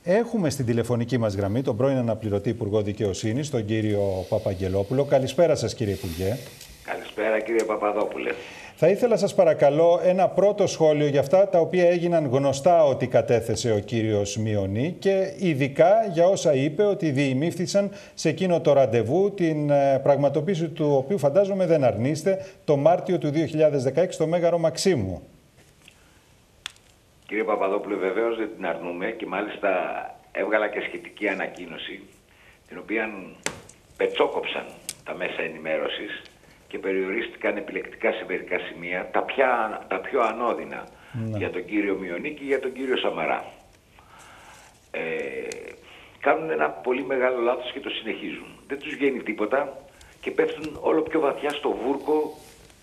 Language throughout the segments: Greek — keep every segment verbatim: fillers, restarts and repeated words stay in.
Έχουμε στην τηλεφωνική μας γραμμή τον πρώην αναπληρωτή Υπουργό Δικαιοσύνης, τον κύριο Παπαγγελόπουλο. Καλησπέρα σας, κύριε Υπουργέ. Καλησπέρα, κύριε Παπαδόπουλε. Θα ήθελα σας παρακαλώ ένα πρώτο σχόλιο για αυτά τα οποία έγιναν γνωστά ότι κατέθεσε ο κύριος Μιονί και ειδικά για όσα είπε ότι διημήφθησαν σε εκείνο το ραντεβού, την πραγματοποίηση του οποίου φαντάζομαι δεν αρνείστε, το Μάρτιο του δύο χιλιάδες δεκαέξι στο Μέγαρο Μαξίμου. Κύριε Παπαδόπουλε, βεβαίως δεν την αρνούμε και μάλιστα έβγαλα και σχετική ανακοίνωση, την οποία πετσόκοψαν τα μέσα ενημέρωσης και περιορίστηκαν επιλεκτικά σε μερικά σημεία, τα, πια, τα πιο ανώδυνα ναι. για τον κύριο Μιονί και για τον κύριο Σαμαρά. Ε, κάνουν ένα πολύ μεγάλο λάθος και το συνεχίζουν. Δεν τους βγαίνει τίποτα και πέφτουν όλο πιο βαθιά στο βούρκο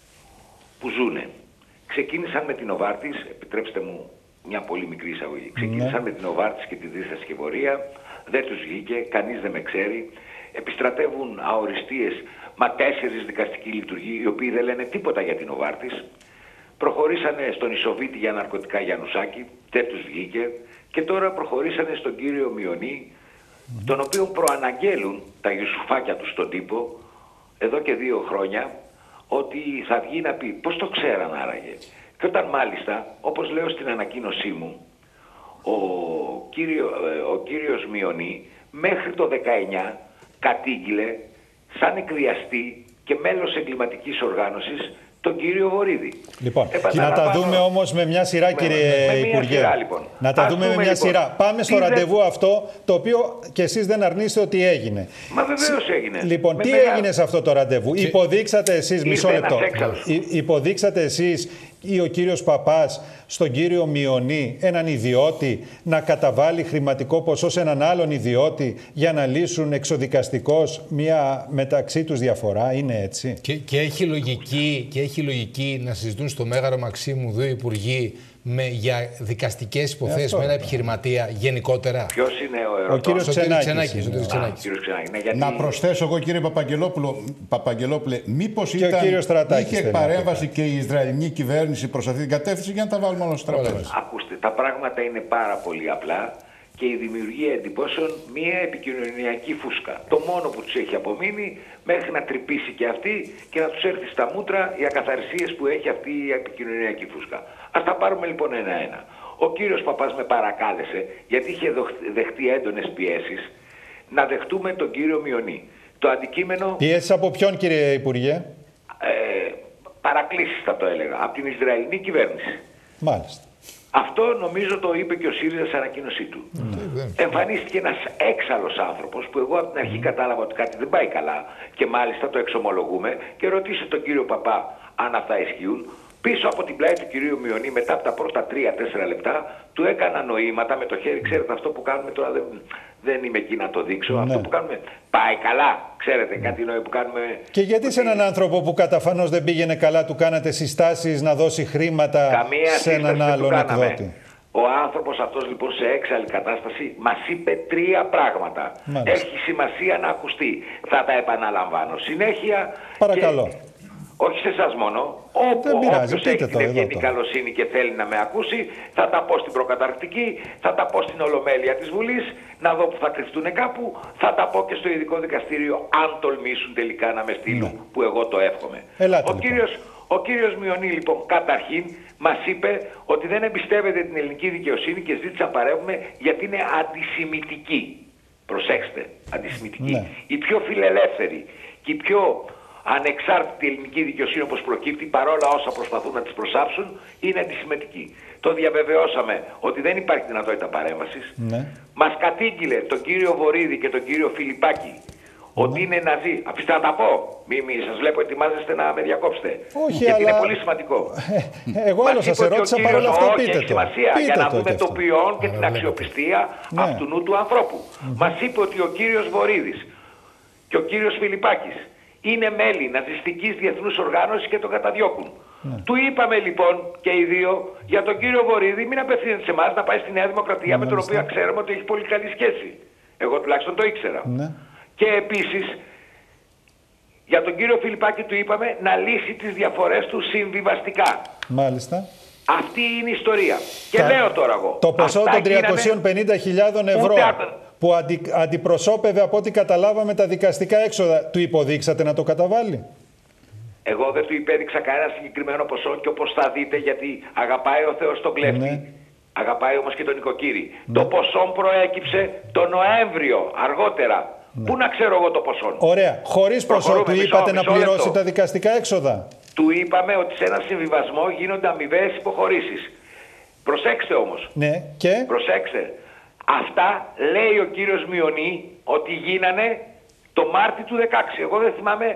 που ζουνε. Ξεκίνησαν με την Νοβάρτης, επιτρέψτε μου μια πολύ μικρή εισαγωγή. Ξεκίνησαν ναι. με την Νοβάρτης και τη διστασκευωρία, δεν τους βγήκε, κανείς δεν με ξέρει. Επιστρατεύουν αοριστείες, μα τέσσερις δικαστικοί λειτουργοί, οι οποίοι δεν λένε τίποτα για την Νοβάρτης. Προχωρήσανε στον Ισοβίτη για ναρκωτικά Γιαννουσάκη, δεν τους βγήκε. Και τώρα προχωρήσανε στον κύριο Μιονί, mm. τον οποίο προαναγγέλουν τα Ιουσουφάκια του στον τύπο, εδώ και δύο χρόνια, ότι θα βγει να πει πώς το ξέραν άραγε. Και όταν μάλιστα, όπως λέω στην ανακοίνωσή μου, ο, κύριο, ο κύριος Μιονί μέχρι το δεκαεννιά κατήγγειλε σαν εκδιαστή και μέλος εγκληματικής οργάνωσης τον κύριο Βορίδη. Λοιπόν, και να τα δούμε όμως με μια σειρά, κύριε με, με Υπουργέ. Σειρά, λοιπόν. Να τα Ας δούμε με μια λοιπόν. σειρά. Πάμε στο τι ραντεβού δε... αυτό, το οποίο και εσείς δεν αρνείστε ότι έγινε. Μα βεβαίως έγινε. Λοιπόν, με τι μεγάλο... έγινε σε αυτό το ραντεβού. Και... Υποδείξατε εσείς, μισό λεπτό. Υποδείξατε εσείς ή ο κύριος Παπάς στον κύριο Μιονί, έναν ιδιώτη, να καταβάλει χρηματικό ποσό σε έναν άλλον ιδιώτη για να λύσουν εξοδικαστικώς μια μεταξύ τους διαφορά. Είναι έτσι. Και, και, έχει λογική, και έχει λογική να συζητούν στο Μέγαρο Μαξίμου δύο υπουργοί με, για δικαστικές υποθέσεις με ένα επιχειρηματία γενικότερα. Ποιος είναι ο ερωτός? Ο κύριος Ξενάκης. Ναι, να προσθέσω εγώ, κύριε Παπαγγελόπουλο, Παπαγγελόπουλε, μήπως και ήταν, είχε παρέμβαση και η Ισραηλινή κυβέρνηση προς αυτή την κατεύθυνση για να τα βάλουμε όλα στο τραπέζι. Ακούστε, τα πράγματα είναι πάρα πολύ απλά και η δημιουργία εντυπώσεων μία επικοινωνιακή φούσκα. Το μόνο που τους έχει απομείνει μέχρι να τρυπήσει και αυτή και να τους έρθει στα μούτρα οι ακαθαρσίες που έχει αυτή η επικοινωνιακή φούσκα. Ας τα πάρουμε λοιπόν ένα-ένα. Ο κύριος Παπάς με παρακάλεσε, γιατί είχε δεχτεί έντονες πιέσεις, να δεχτούμε τον κύριο Μιονί. Το αντικείμενο... Πιέσεις από ποιον, κύριε Υπουργέ? Ε, παρακλήσεις θα το έλεγα. Από την Ισραηλινή κυβέρνηση. Μάλιστα. Αυτό νομίζω το είπε και ο ΣΥΡΙΖΑ σε ανακοίνωσή του. Mm. Εμφανίστηκε ένας έξαλλος άνθρωπος που εγώ από την αρχή mm. κατάλαβα ότι κάτι δεν πάει καλά και μάλιστα το εξομολογούμε και ρωτήσε τον κύριο Παπά αν αυτά ισχύουν. Πίσω από την πλάτη του κυρίου Μιονί, μετά από τα πρώτα τρία τέσσερα λεπτά, του έκανα νοήματα με το χέρι. Ξέρετε, αυτό που κάνουμε τώρα δεν, δεν είμαι εκεί να το δείξω. Ναι. Αυτό που κάνουμε πάει καλά. Ξέρετε, ναι. κάτι νόημα που κάνουμε. Και γιατί ότι... σε έναν άνθρωπο που καταφανώς δεν πήγαινε καλά, του κάνατε συστάσεις να δώσει χρήματα Καμία σε έναν άλλον εκδότη? Ο άνθρωπος αυτός λοιπόν σε έξαλλη κατάσταση μας είπε τρία πράγματα. Μάλιστα. Έχει σημασία να ακουστεί. Θα τα επαναλαμβάνω συνέχεια. Παρακαλώ. Και... όχι σε εσάς μόνο, όπου όποιος έχει την ευγενή καλοσύνη και θέλει να με ακούσει, θα τα πω στην προκαταρκτική, θα τα πω στην Ολομέλεια της Βουλής, να δω που θα κρυφτούν κάπου, θα τα πω και στο ειδικό δικαστήριο, αν τολμήσουν τελικά να με στείλουν, ναι. που εγώ το εύχομαι. Ελάτε, ο, λοιπόν. κύριος, ο κύριος Μιονί λοιπόν καταρχήν μας είπε ότι δεν εμπιστεύεται την ελληνική δικαιοσύνη και ζήτησε να παρεύουμε γιατί είναι αντισημιτική. Προσέξτε, αντισημιτική. Ναι. Η πιο φιλελεύθερη και η πιο ανεξάρτητη ελληνική δικαιοσύνη όπως προκύπτει, παρόλα όσα προσπαθούν να τις προσάψουν, είναι αντισημιτική. Το διαβεβαιώσαμε ότι δεν υπάρχει δυνατότητα παρέμβασης. Ναι. Μας κατήγγειλε τον κύριο Βορίδη και τον κύριο Φιλιππάκη ναι. ότι είναι ναζί. Αφήστε να τα πω. Μη, μη σας βλέπω ετοιμάζεστε να με διακόψετε. Όχι, γιατί αλλά... είναι πολύ σημαντικό. Ε, εγώ άλλο σας ερώτησα, παρόλα αυτά πείτε το. Έχει σημασία πείτε για να το δούμε το ποιόν και την ναι. αξιοπιστία ναι. αυτού νου του ανθρώπου. Mm-hmm. Μας είπε ότι ο κύριος Βορίδης και ο κύριος Φιλιππάκης είναι μέλη ναζιστικής διεθνούς οργάνωσης και τον καταδιώκουν. Ναι. Του είπαμε λοιπόν και οι δύο για τον κύριο Βορίδη μην απευθύνεται σε εμάς, να πάει στη Νέα Δημοκρατία ναι, με τον οποίο ξέρουμε ότι έχει πολύ καλή σχέση. Εγώ τουλάχιστον το ήξερα. Ναι. Και επίσης για τον κύριο Φιλιππάκη του είπαμε να λύσει τις διαφορές του συμβιβαστικά. Μάλιστα. Αυτή είναι η ιστορία. Και τα... λέω τώρα εγώ. Το ποσό των τριακοσίων πενήντα χιλιάδων ευρώ που αντι... αντιπροσώπευε από ό,τι καταλάβαμε τα δικαστικά έξοδα, του υποδείξατε να το καταβάλει? Εγώ δεν του υπέδειξα κανένα συγκεκριμένο ποσό και όπως θα δείτε, γιατί αγαπάει ο Θεός τον κλέφτη, ναι. Αγαπάει όμως και τον νοικοκύρη. Ναι. Το ποσό προέκυψε το Νοέμβριο, αργότερα. Ναι. Πού να ξέρω εγώ το ποσό. Ωραία. Χωρίς ποσό του είπατε μισό, να πληρώσει λεπτό. τα δικαστικά έξοδα? Του είπαμε ότι σε ένα συμβιβασμό γίνονται αμοιβαίες υποχωρήσεις. Προσέξτε όμως. Ναι. Και? Προσέξτε. Αυτά λέει ο κύριος Μιονή ότι γίνανε το Μάρτι του δεκαέξι. Εγώ δεν θυμάμαι,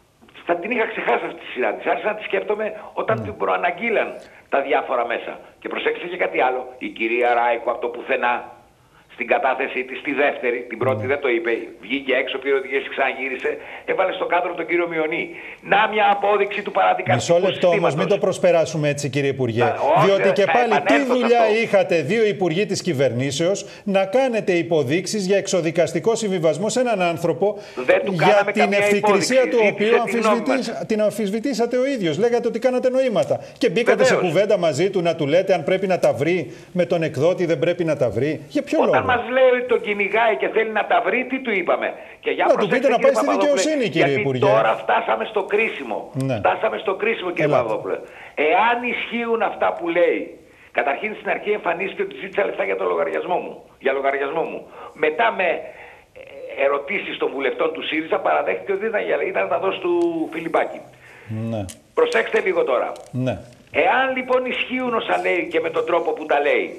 θα την είχα ξεχάσει αυτή τη συνάντηση. Άρχισα να τη σκέφτομαι όταν ναι. την προαναγγείλαν τα διάφορα μέσα. Και προσέξτε και κάτι άλλο. Η κυρία Ράικο από το πουθενά, στην κατάθεσή της, τη δεύτερη, την πρώτη δεν το είπε, βγήκε έξω, πήρε οδηγίες και ξαναγύρισε, έβαλε στο κάδρο τον κύριο Μιονή. Να μια απόδειξη του παραδικαστικού. Μισό λεπτό όμως, μην το προσπεράσουμε έτσι, κύριε Υπουργέ. Α, όχι, διότι και πάλι τι δουλειά είχατε δύο υπουργοί της κυβερνήσεως να κάνετε υποδείξεις για εξοδικαστικό συμβιβασμό σε έναν άνθρωπο για την ευθυκρισία του οποίου την αμφισβητήσατε ο ίδιος. Λέγατε ότι κάνατε νοήματα. Και μπήκατε Βεβαίως. σε κουβέντα μαζί του να του λέτε αν πρέπει να τα βρει με τον εκδότη, δεν πρέπει να τα βρει. Για ποιο λόγο? Μας λέει ότι τον κυνηγάει και θέλει να τα βρει, τι του είπαμε? Και για να του πείτε να πάει στη δικαιοσύνη, κύριε γιατί Υπουργέ. Τώρα φτάσαμε στο κρίσιμο. Ναι. Φτάσαμε στο κρίσιμο, κύριε Παπαδόπουλε. Εάν ισχύουν αυτά που λέει, καταρχήν στην αρχή εμφανίστηκε ότι ζήτησα λεφτά για το λογαριασμό μου. Για λογαριασμό μου. Μετά με ερωτήσεις των βουλευτών του ΣΥΡΙΖΑ παραδέχτηκε ότι ήταν, ήταν να τα δώσει του Φιλιππάκη. Ναι. Προσέξτε λίγο τώρα. Ναι. Εάν λοιπόν ισχύουν όσα λέει και με τον τρόπο που τα λέει,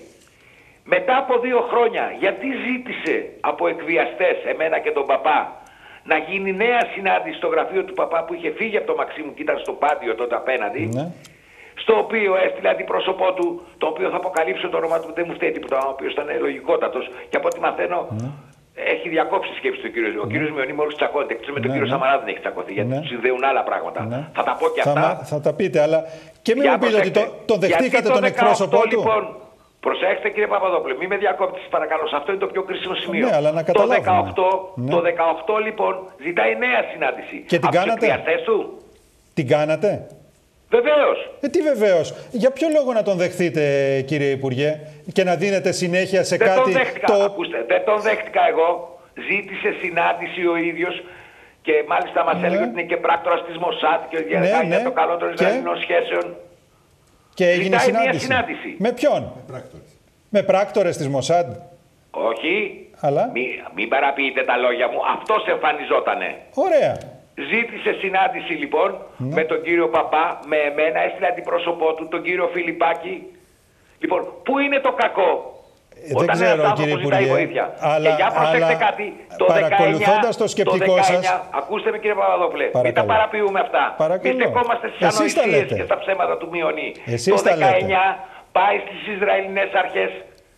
μετά από δύο χρόνια, γιατί ζήτησε από εκβιαστές, εμένα και τον παπά, να γίνει νέα συνάντηση στο γραφείο του παπά που είχε φύγει από το Μαξίμου και ήταν στο Πάντιο τότε απέναντι, ναι. στο οποίο έστειλε αντιπρόσωπό του, το οποίο θα αποκαλύψω το όνομα του, δεν μου φταίει τίποτα, ο οποίος ήταν λογικότατος και από ό,τι μαθαίνω ναι. έχει διακόψει σκέψη του κύριου. Ναι. Ο κύριος Μιονή μόλις τσακώνεται, εκτός με τον ναι, κύριο ναι. Σαμαρά δεν έχει τσακωθεί, γιατί ναι. του συνδέουν άλλα πράγματα. Ναι. Θα τα πω και θα αυτά. Μα, θα τα πείτε, αλλά και μην μου πείτε ότι το, το δεχτήκατε τον εκπρόσωπό του. Λοιπόν, προσέξτε κύριε Παπαδόπουλε, μην με διακόπτεις παρακαλώ, σε αυτό είναι το πιο κρίσιμο σημείο. Ναι, αλλά να το, δεκαοκτώ, ναι. το δεκαοκτώ λοιπόν ζητάει νέα συνάντηση. Και την κάνατε? Του. Την κάνατε? Βεβαίως. Ε, τι βεβαίως? Για ποιο λόγο να τον δεχθείτε, κύριε Υπουργέ, και να δίνετε συνέχεια σε δεν κάτι... Τον δέχτηκα, το... ακούστε, δεν τον δέχτηκα εγώ. Ζήτησε συνάντηση ο ίδιος και μάλιστα μας ναι. έλεγε ότι είναι και πράκτορας της Μοσάτ και ότι ναι, ναι. το καλό των Ισραηλινών σχέσεων. Και έγινε συνάντηση. συνάντηση. Με ποιον? Με πράκτορες. Με πράκτορες της Μοσάντ. Όχι. Αλλά. Μη, μην παραποιείτε τα λόγια μου. Αυτός εμφανιζότανε. Ωραία. Ζήτησε συνάντηση λοιπόν ναι. με τον κύριο Παπά, με εμένα, έστειλε αντιπρόσωπό του, τον κύριο Φιλιππάκη. Λοιπόν, πού είναι το κακό? Ε, δεν ξέρω, κύριε Υπουργέ, αλλά, και για προσέξτε αλλά κάτι, το παρακολουθώντας το σκεπτικό το σας... Ακούστε με κύριε Παπαδόπουλε, μην τα παραποιούμε αυτά. Παρακαλώ. Μην στεκόμαστε στις ανοησίες και στα ψέματα του Μιονή. Εσείς το δεκαεννιά πάει στις Ισραηλινές αρχές,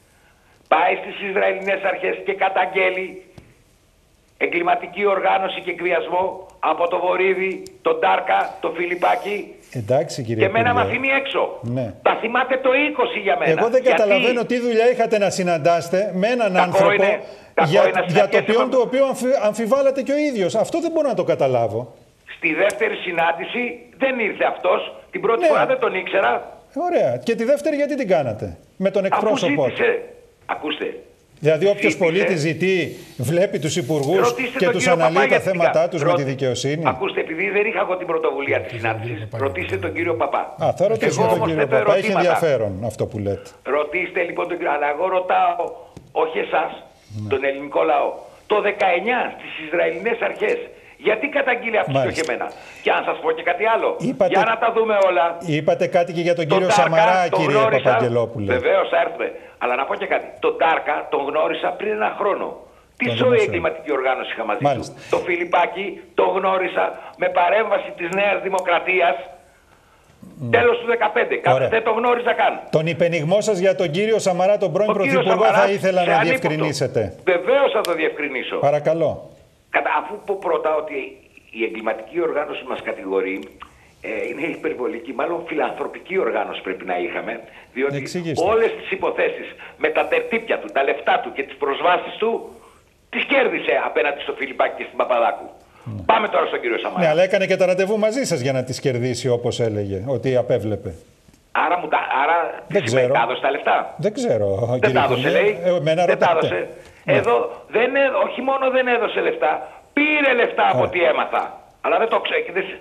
πάει στις Ισραηλινές αρχές και καταγγέλει εγκληματική οργάνωση και εκβιασμό από το Βορίδη, τον Τάρκα, τον Φιλιππάκη. Εντάξει, κύριε και εμένα με αφήνει έξω. Ναι. Τα θυμάται το είκοσι για μένα. Εγώ δεν γιατί... καταλαβαίνω τι δουλειά είχατε να συναντάστε με έναν κακό άνθρωπο είναι, για, είναι για το ποιον του οποίου αμφι, αμφιβάλλατε και ο ίδιος. Αυτό δεν μπορώ να το καταλάβω. Στη δεύτερη συνάντηση δεν ήρθε αυτός. Την πρώτη ναι. φορά δεν τον ήξερα. Ωραία. Και τη δεύτερη γιατί την κάνατε? Με τον εκπρόσωπό του. Ακούστε. Δηλαδή όποιος πολίτης ζητεί, βλέπει τους υπουργούς και τους αναλύει τα θέματα τους Ρω... με τη δικαιοσύνη. Ακούστε, επειδή δεν είχα εγώ την πρωτοβουλία της συνάντησης, ρωτήστε τον κύριο Παπά. Α, θα ρωτήσω τον κύριο Παπά. Έχει ενδιαφέρον αυτό που λέτε. Ρωτήστε λοιπόν τον κύριο, αλλά εγώ ρωτάω, όχι εσάς, ναι. τον ελληνικό λαό. Το δεκαεννιά στις Ισραηλινές αρχές. Γιατί καταγγείλει αυτούς και όχι εμένα? Και αν σας πω και κάτι άλλο, είπατε, για να τα δούμε όλα. Είπατε κάτι και για τον κύριο Σαμαρά, κύριε Παπαγγελόπουλε. Βεβαίως θα έρθουμε. Αλλά να πω και κάτι. Τον Τάρκα τον γνώρισα πριν ένα χρόνο. Τι ζωή εγκληματική οργάνωση είχα μαζί Μάλιστα. του. Το Φιλιππάκη τον γνώρισα με παρέμβαση της Νέας Δημοκρατίας mm. τέλος του δεκαπέντε. Ωραία. Δεν τον γνώριζα καν. Τον υπενιγμό σας για τον κύριο Σαμαρά, τον πρώην Πρωθυπουργό, θα ήθελα να διευκρινίσετε. Βεβαίως θα το διευκρινίσω. Παρακαλώ. Κατα, αφού πω πρώτα ότι η εγκληματική οργάνωση μας κατηγορεί, ε, είναι υπερβολική, μάλλον φιλανθρωπική οργάνωση πρέπει να είχαμε, διότι Εξηγήστε. όλες τις υποθέσεις με τα τερτύπια του, τα λεφτά του και τις προσβάσεις του, τις κέρδισε απέναντι στο Φιλιππάκη και στην Παπαδάκου. Ναι. Πάμε τώρα στον κύριο Σαμαρά. Ναι, αλλά έκανε και τα ραντεβού μαζί σας για να τις κερδίσει, όπως έλεγε, ότι απέβλεπε. Άρα, μου τα, άρα δεν ξέρω. τα έδωσε τα λεφτά. Δεν ξέρω. Δεν τα έδωσε, λέει. Ε, δεν τα έδωσε. Ναι. Εδώ δεν, όχι μόνο δεν έδωσε λεφτά, πήρε λεφτά από ό,τι έμαθα. Αλλά δεν το ξέρει.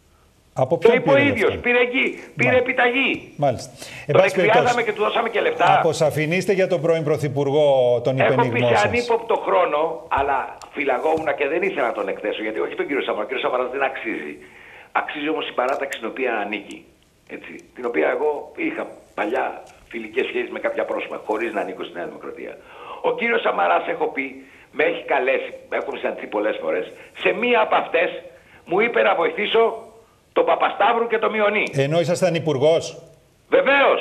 Από το είπε ο ίδιος. Πήρε εκεί. Πήρε Μάλιστα. επιταγή. Μάλιστα. Τον εκβιάζαμε και του δώσαμε και λεφτά. Αποσαφηνίστε για τον πρώην Πρωθυπουργό τον υπενιγμό σας. Έχω πει σε ανύποπτο χρόνο, αλλά φυλαγόμουν και δεν ήθελα να τον εκθέσω. Γιατί όχι τον κύριο Σαμαρά. Ο κύριος Σαμαράς δεν αξίζει. Αξίζει όμως η παράταξη στην οποία ανήκει. Έτσι, την οποία εγώ είχα παλιά φιλικές σχέσεις με κάποια πρόσωπα, χωρίς να ανήκω στη Νέα Δημοκρατία. Ο κύριος Σαμαράς, έχω πει, με έχει καλέσει, έχουμε συναντηθεί πολλές φορές. Σε μία από αυτές μου είπε να βοηθήσω τον Παπασταύρου και τον Μιονί. Ενώ ήσασταν υπουργός. Βεβαίως.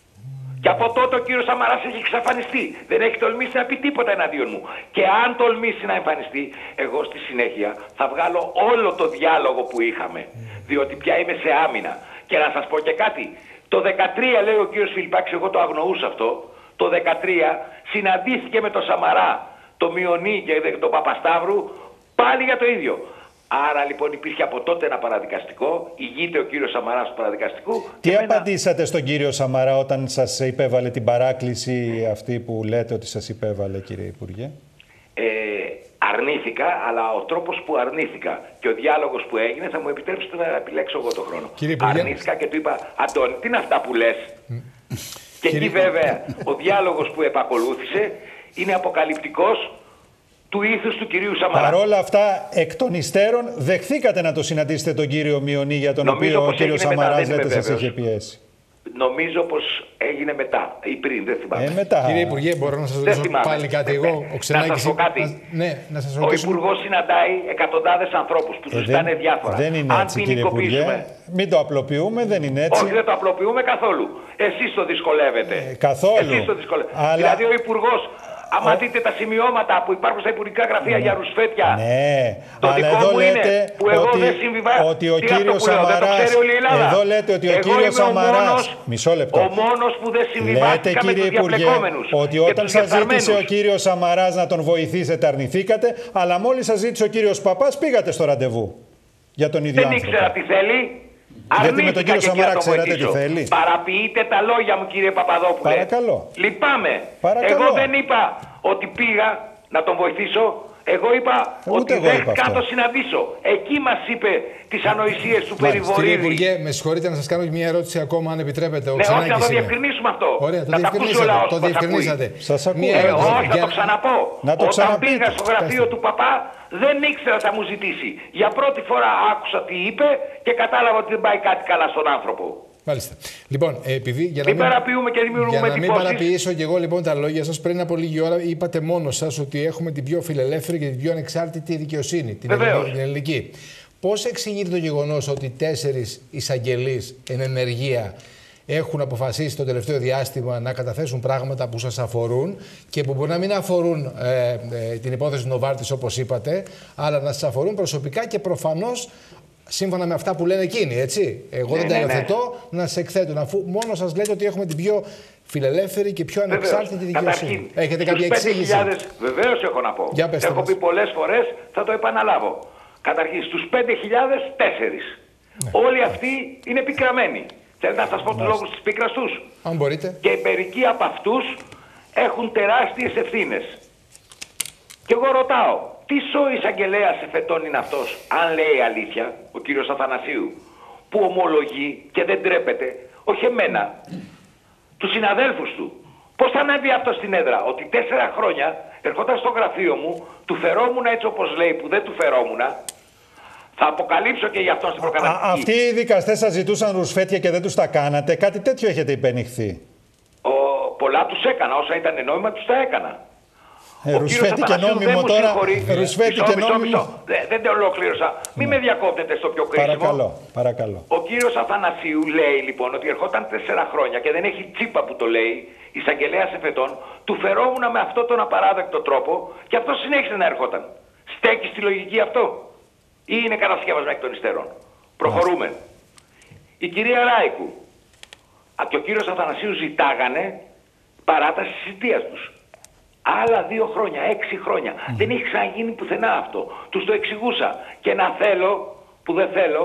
Και από τότε ο κύριος Σαμαράς έχει εξαφανιστεί. Δεν έχει τολμήσει να πει τίποτα εναντίον μου. Και αν τολμήσει να εμφανιστεί, εγώ στη συνέχεια θα βγάλω όλο το διάλογο που είχαμε. Διότι πια είμαι σε άμυνα. Και να σας πω και κάτι. Το δεκατρία, λέει ο κύριος Φιλιππάκης, εγώ το αγνοούσα αυτό. Το δεκατρία συναντήθηκε με τον Σαμαρά, τον Μιονί και τον Παπασταύρου πάλι για το ίδιο. Άρα λοιπόν υπήρχε από τότε ένα παραδικαστικό, ηγείται ο κύριος Σαμαράς του παραδικαστικού. Τι και απαντήσατε ένα... στον κύριο Σαμαρά όταν σας υπέβαλε την παράκληση αυτή που λέτε ότι σας υπέβαλε, κύριε Υπουργέ? Ε, αρνήθηκα, αλλά ο τρόπος που αρνήθηκα και ο διάλογος που έγινε θα μου επιτρέψετε να επιλέξω εγώ το χρόνο. Αρνήθηκα και του είπα, Αντώνη, τι είναι αυτά που λες? Mm. Και εκεί βέβαια ο διάλογος που επακολούθησε είναι αποκαλυπτικός του ήθους του κυρίου Σαμαρά. Παρ' όλα αυτά, εκ των υστέρων, δεχθήκατε να το συναντήσετε τον κύριο Μιονί, για τον Νομίζω οποίο ο κύριος Σαμαράς λέτε σας είχε πιέσει. Νομίζω πως έγινε μετά ή πριν, δεν θυμάμαι. Ε, μετά. Κύριε Υπουργέ, μπορώ να σας ρωτήσω πάλι κάτι εγώ? Ο Ξενάκης, να σας πω κάτι. Να, ναι, να σας ο Υπουργός συναντάει εκατοντάδες ανθρώπους που τους ζητάνε ε, διάφορα. Δεν είναι Αν έτσι, κύριε Υπουργέ. Μην το απλοποιούμε, δεν είναι έτσι. Όχι, δεν το απλοποιούμε καθόλου. Εσείς το δυσκολεύετε. Ε, καθόλου. Εσείς το δυσκολεύετε. Αλλά... Δηλαδή ο Υπουργός, άμα ο... δείτε τα σημειώματα που υπάρχουν στα υπουργικά γραφεία ναι. για ρουσφέτια, ναι. το Αλλά δικό εδώ μου λέτε είναι που εγώ ότι, δεν συμβιβάζω. ότι ο κύριος Σαμαράς, εδώ λέτε ότι ο εγώ κύριος Σαμαράς, μισό λεπτό, ο μόνος που δεν συμβιβάστηκα με τους διαπλεκόμενους. Ότι όταν σας ζήτησε ο κύριος Σαμαράς να τον βοηθήσετε αρνηθήκατε, αλλά μόλις σας ζήτησε ο κύριος Παπάς πήγατε στο ραντεβού για τον ίδιο δεν άνθρωπο. Δεν ήξερα τι θέλει. Γιατί με τον κύριο Σαμαρά ξέρατε τι θέλει? Παραποιείτε τα λόγια μου, κύριε Παπαδόπουλε. Παρακαλώ. Λυπάμαι. Παρακαλώ. Εγώ δεν είπα ότι πήγα να τον βοηθήσω. Εγώ είπα Ούτε ότι εγώ δεν είπα θα το αυτό. συναντήσω. Εκεί μας είπε τις ανοησίες του Περιβορίδη. Κύριε Υπουργέ, με συγχωρείτε να σας κάνω μια ερώτηση ακόμα, αν επιτρέπετε. Ο ναι, όχι, να το διευκρινίσουμε αυτό. Ωραία, το να διευκρινίσατε. Τα το διευκρινίσατε. Σας ακούω. Ε, όχι, θα το ξαναπώ. Να το Όταν πήγα στο γραφείο του Παπά, δεν ήξερα θα μου ζητήσει. Για πρώτη φορά άκουσα τι είπε και κατάλαβα ότι δεν πάει κάτι καλά στον άνθρωπο. Μάλιστα. Λοιπόν, επειδή για να μην, μην παραποιούμε και δημιουργούμε για να μην εντυπώσεις. παραποιήσω και εγώ λοιπόν τα λόγια σας, πριν από λίγη ώρα είπατε μόνο σας ότι έχουμε την πιο φιλελεύθερη και την πιο ανεξάρτητη δικαιοσύνη, την, ελληνική, την ελληνική. Πώς εξηγείται το γεγονός ότι τέσσερις εισαγγελείς εν ενεργεία έχουν αποφασίσει το τελευταίο διάστημα να καταθέσουν πράγματα που σας αφορούν και που μπορεί να μην αφορούν ε, ε, την υπόθεση Νοβάρτης όπως είπατε, αλλά να σας αφορούν προσωπικά και προφανώς σύμφωνα με αυτά που λένε εκείνοι, έτσι. Εγώ ναι, δεν τα υιοθετώ ναι. να σε εκθέτουν, αφού μόνο σας λέτε ότι έχουμε την πιο φιλελεύθερη και πιο ανεξάρτητη δικαιοσύνη. Έχετε κάποια εξήγηση? Βεβαίως έχω να πω. Για έχω μας. πει πολλές φορές, θα το επαναλάβω. Καταρχήν, στους πέντε χιλιάδες τέσσερις. Ναι. Όλοι αυτοί είναι πικραμένοι. Θέλετε να σας πω τους λόγους της πίκρας τους? Αν μπορείτε. Και μερικοί από αυτούς έχουν τεράστιες ευθύνες. Και εγώ ρωτάω, τι σο εισαγγελέας εφετών είναι αυτός, αν λέει αλήθεια, ο κύριος Αθανασίου, που ομολογεί και δεν τρέπεται, όχι εμένα, τους συναδέλφους του. Πώς θα ανέβει αυτό στην έδρα, ότι τέσσερα χρόνια ερχόταν στο γραφείο μου, του φερόμουν έτσι όπως λέει, που δεν του φερόμουν. Θα αποκαλύψω και για αυτόν στην προκαταρκτική. Αυτοί οι δικαστές σας ζητούσαν ρουσφέτια και δεν τους τα κάνατε. Κάτι τέτοιο έχετε υπενηχθεί? Ο, πολλά τους έκανα. Όσα ήταν νόμιμα τους τα έκανα. Ε, ρουσφέτη και νόμιμο τώρα. Ρουσφέτη και νόμιμο. Δεν, δεν το ολοκλήρωσα. Ναι. Μην με διακόπτετε στο πιο κρίσιμο. Παρακαλώ, παρακαλώ. Ο κύριος Αθανασίου λέει λοιπόν ότι ερχόταν τέσσερα χρόνια και δεν έχει τσίπα που το λέει, εισαγγελέας εφετών, του φερόμουν με αυτόν τον απαράδεκτο τρόπο και αυτό συνέχισε να ερχόταν. Στέκει στη λογική αυτό? Ή είναι κατασκεύασμα εκ των υστέρων? Προχωρούμε. Η κυρία Ράικου και ο κύριος Αθανασίου ζητάγανε παράταση της θητείας τους. Άλλα δύο χρόνια, έξι χρόνια. Mm. Δεν έχει ξαναγίνει πουθενά αυτό. Τους το εξηγούσα. Και να θέλω, που δεν θέλω,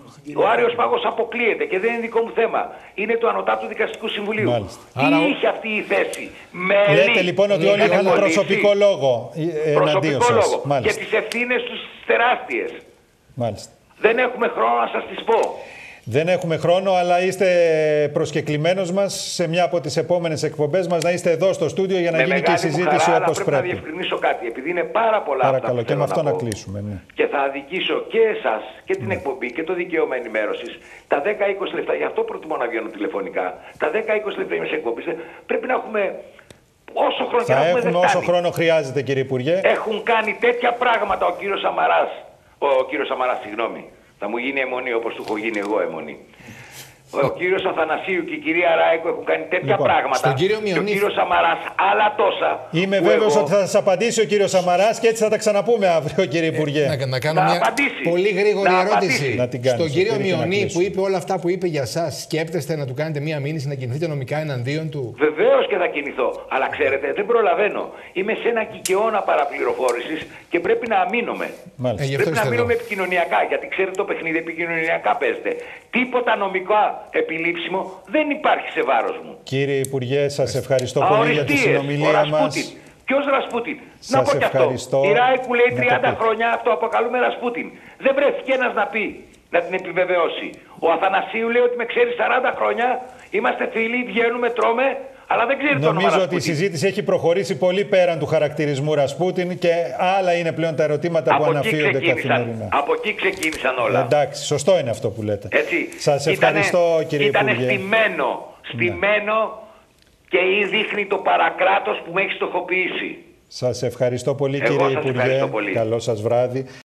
Ο Άριος Πάγος αποκλείεται και δεν είναι δικό μου θέμα. Είναι το Ανωτάτου Δικαστικού Συμβουλίου. Μάλιστα. Τι Άρα... είχε αυτή η θέση. Μέλη, λέτε λοιπόν ότι όλοι είχαν προσωπικό λόγο εναντίον σας. Λόγο. Και τις ευθύνες τους τεράστιες. Μάλιστα. Δεν έχουμε χρόνο να σας τις πω. Δεν έχουμε χρόνο, αλλά είστε προσκεκλημένος μας σε μια από τις επόμενες εκπομπές μας να είστε εδώ στο στούντιο για να με γίνει και η συζήτηση χαρά, όπως πρέπει. πρέπει. Να διευκρινίσω κάτι, επειδή είναι πάρα πολλά Παρακαλώ, αυτά που και με αυτό να, να πω. κλείσουμε. Ναι. Και θα αδικήσω και εσάς και την ναι. εκπομπή και το δικαίωμα ενημέρωσης. Τα δέκα με είκοσι λεπτά, γι' αυτό προτιμώ να βγαίνω τηλεφωνικά. Τα δέκα με είκοσι λεπτά είμαι σε εκπομπή. Πρέπει να έχουμε όσο χρόνο θα έχουμε. Έχουν όσο χρόνο χρειάζεται, κύριε Υπουργέ. Έχουν κάνει τέτοια πράγματα ο κύριος Σαμαράς. Ο κύριος Σαμαράς, συγγνώμη. Θα μου γίνει αιμονή όπως του έχω γίνει εγώ αιμονή. Ο κύριος Αθανασίου και η κυρία Ράικο έχουν κάνει τέτοια λοιπόν, πράγματα. Κύριο και ο κύριος Σαμαράς άλλα τόσα. Είμαι βέβαιος εγώ... ότι θα σας απαντήσει ο κύριος Σαμαράς και έτσι θα τα ξαναπούμε αύριο, κύριε Υπουργέ. Να, να κάνω να μια απαντήσει. πολύ γρήγορη να ερώτηση. Να την κάνεις, στον κύριο Μιονί που είπε όλα αυτά που είπε για σας, σκέπτεστε να του κάνετε μια μήνυση να κινηθείτε νομικά εναντίον του? Βεβαίως και θα κινηθώ. Αλλά ξέρετε, δεν προλαβαίνω. Είμαι σε ένα κικαιώνα παραπληροφόρησης και πρέπει να αμήνομαι. Ε, πρέπει να αμήνομαι επικοινωνιακά. Γιατί ξέρετε το παιχνίδι επικοινωνιακά παίζετε. Τίποτα νομικά επιλήψιμο δεν υπάρχει σε βάρος μου. Κύριε Υπουργέ, σας ευχαριστώ πολύ για τη συνομιλία μας. Ποιος Ρασπούτιν? Να πω κι αυτό. Η Ράικου λέει τριάντα χρόνια, αυτό αποκαλούμε Ρασπούτιν. Δεν βρέθηκε ένας να πει, να την επιβεβαιώσει. Ο Αθανασίου λέει ότι με ξέρει σαράντα χρόνια, είμαστε φίλοι, βγαίνουμε, τρώμε, αλλά δεν ξέρει το όνομα Νομίζω Ρασπούτιν. ότι η συζήτηση έχει προχωρήσει πολύ πέραν του χαρακτηρισμού Ρασπούτιν και άλλα είναι πλέον τα ερωτήματα από που αναφύονται καθημερινά. Από εκεί ξεκίνησαν όλα. Εντάξει, σωστό είναι αυτό που λέτε. Έτσι. Σας ευχαριστώ, ήτανε, κύριε ήτανε Υπουργέ. στημένο, στημένο ναι. και δείχνει το παρακράτος που με έχει στοχοποιήσει. Σας ευχαριστώ πολύ, Εγώ κύριε σας Υπουργέ. πολύ. Καλό σας βράδυ.